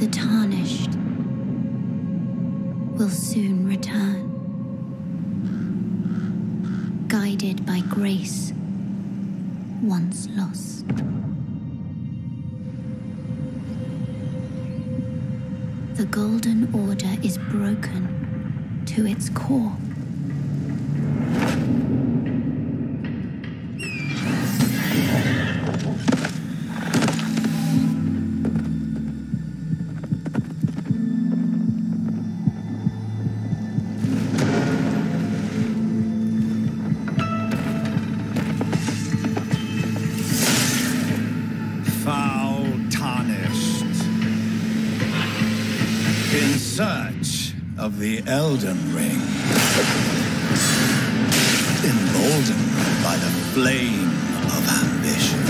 The tarnished will soon return, guided by grace once lost. The Golden Order is broken to its core. Of the Elden Ring, emboldened by the flame of ambition,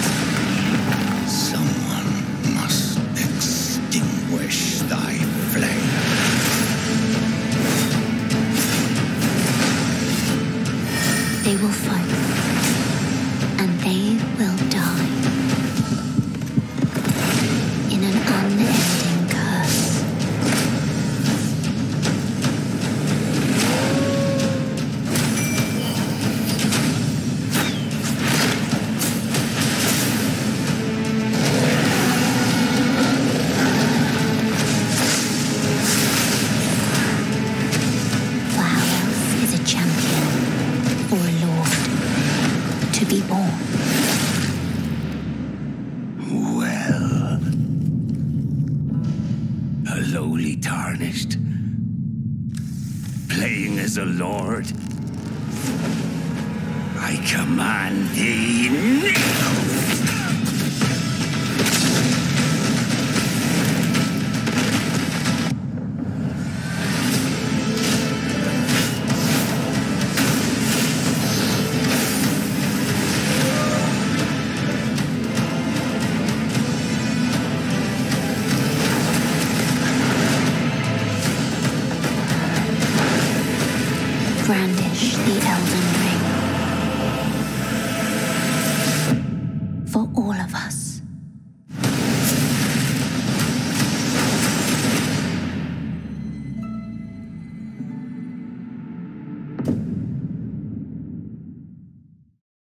someone must extinguish thy flame. They will fight, and they will die in an unending curse. Tarnished, playing as a lord. I command thee now.